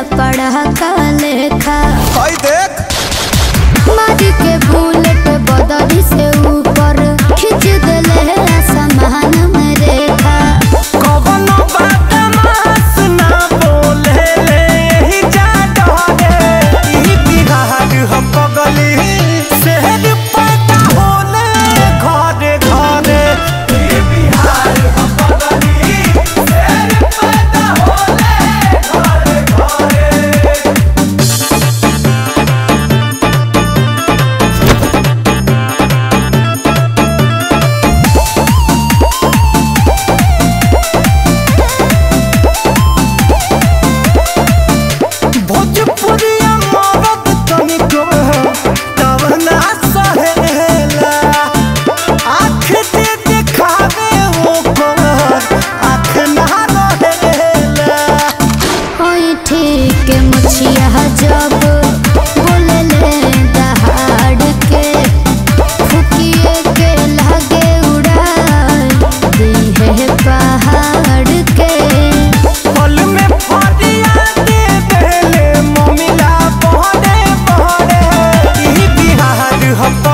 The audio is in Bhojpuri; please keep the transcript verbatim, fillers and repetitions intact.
पढ़ा का लेखा देख मारी के बुलेट बदरी से ऊपर खींच देले आसमान में रेखा कवनो बात मास ना बोले ले ही जा डरे ई बिहार हम पगली शहर पैदा होले घरे घरे ई बिहार हम पगली शहर पैदा होले घरे घरे भोजपुरिया मरद तनिको तवना सहेला आँख दे दिखावे ओकर आँख ना रहेला होई ठीक मुछिया जब बोले ले दहाड़ के फुकिए के लागे उड़ा दी है पहाड़ के पल में फरिया दे देले ममिला बहरे बहरे ई बिहार हम